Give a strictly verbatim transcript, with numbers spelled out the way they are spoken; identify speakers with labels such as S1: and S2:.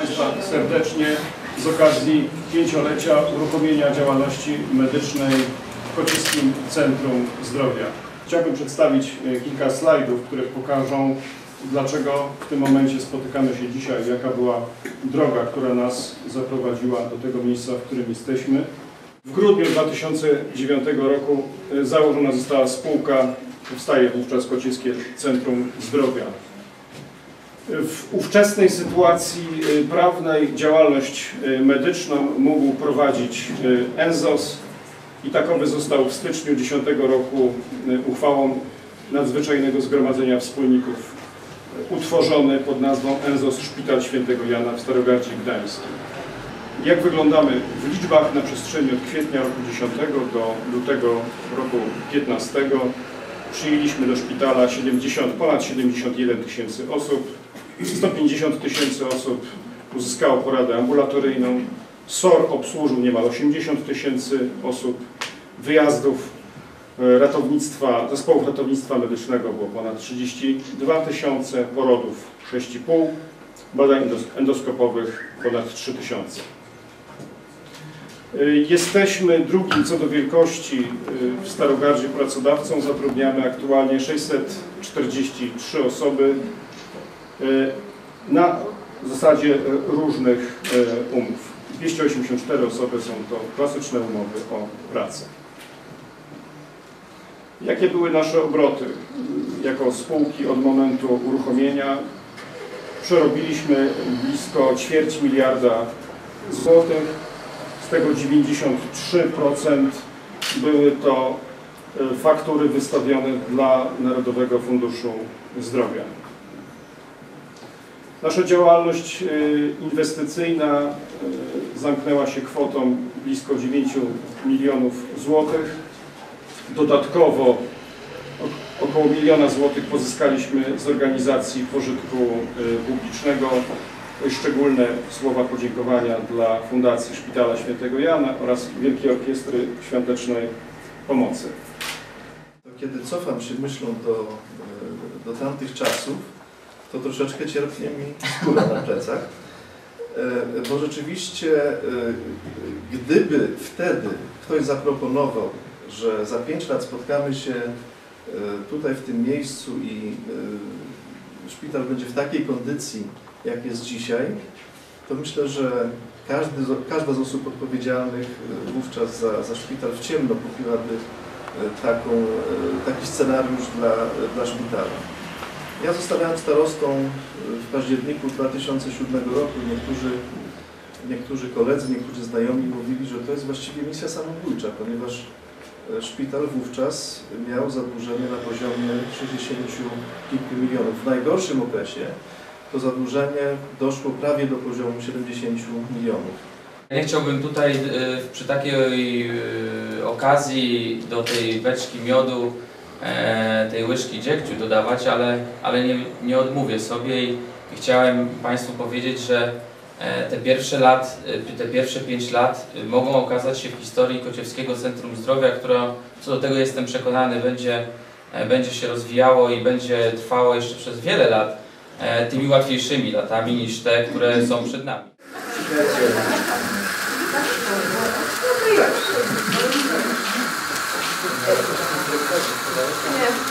S1: Państwa serdecznie z okazji pięciolecia uruchomienia działalności medycznej w Kociewskim Centrum Zdrowia. Chciałbym przedstawić kilka slajdów, które pokażą, dlaczego w tym momencie spotykamy się dzisiaj, jaka była droga, która nas zaprowadziła do tego miejsca, w którym jesteśmy. W grudniu dwa tysiące dziewiątego roku założona została spółka, powstaje wówczas Kociewskie Centrum Zdrowia. W ówczesnej sytuacji prawnej działalność medyczną mógł prowadzić N Z O S i takowy został w styczniu dwa tysiące dziesiątego roku uchwałą Nadzwyczajnego Zgromadzenia Wspólników utworzony pod nazwą N Z O S Szpital Świętego Jana w Starogardzie Gdańskim. Jak wyglądamy w liczbach na przestrzeni od kwietnia roku dziesiątego do lutego roku piętnastego przyjęliśmy do szpitala siedemdziesiąt, ponad siedemdziesiąt jeden tysięcy osób, sto pięćdziesiąt tysięcy osób uzyskało poradę ambulatoryjną, S O R obsłużył niemal osiemdziesiąt tysięcy osób, wyjazdów ratownictwa, zespołów ratownictwa medycznego było ponad trzydzieści dwa tysiące, porodów sześć i pół, badań endoskopowych ponad trzy tysiące. Jesteśmy drugim co do wielkości w Starogardzie pracodawcą, zatrudniamy aktualnie sześćset czterdzieści trzy osoby na zasadzie różnych umów. dwieście osiemdziesiąt cztery osoby są to klasyczne umowy o pracę. Jakie były nasze obroty jako spółki od momentu uruchomienia? Przerobiliśmy blisko ćwierć miliarda złotych, z tego dziewięćdziesiąt trzy procent były to faktury wystawione dla Narodowego Funduszu Zdrowia. Nasza działalność inwestycyjna zamknęła się kwotą blisko dziewięciu milionów złotych. Dodatkowo około miliona złotych pozyskaliśmy z organizacji pożytku publicznego. Szczególne słowa podziękowania dla Fundacji Szpitala Świętego Jana oraz Wielkiej Orkiestry Świątecznej Pomocy.
S2: Kiedy cofam się myślą do, do tamtych czasów, to troszeczkę cierpnie mi skóra na plecach, bo rzeczywiście gdyby wtedy ktoś zaproponował, że za pięć lat spotkamy się tutaj w tym miejscu i szpital będzie w takiej kondycji, jak jest dzisiaj, to myślę, że każdy, każda z osób odpowiedzialnych wówczas za, za szpital w ciemno kupiłaby taką, taki scenariusz dla, dla szpitala. Ja zostałem starostą w październiku dwa tysiące siódmego roku. Niektórzy, niektórzy koledzy, niektórzy znajomi mówili, że to jest właściwie misja samobójcza, ponieważ szpital wówczas miał zadłużenie na poziomie sześćdziesięciu kilku milionów. W najgorszym okresie to zadłużenie doszło prawie do poziomu siedemdziesięciu milionów.
S3: Nie chciałbym tutaj przy takiej okazji do tej beczki miodu tej łyżki dziegciu dodawać, ale, ale nie, nie odmówię sobie i chciałem Państwu powiedzieć, że te pierwsze lat, te pierwsze pięć lat mogą okazać się w historii Kociewskiego Centrum Zdrowia, które, co do tego jestem przekonany, będzie, będzie się rozwijało i będzie trwało jeszcze przez wiele lat, tymi łatwiejszymi latami niż te, które są przed nami.
S4: Nie.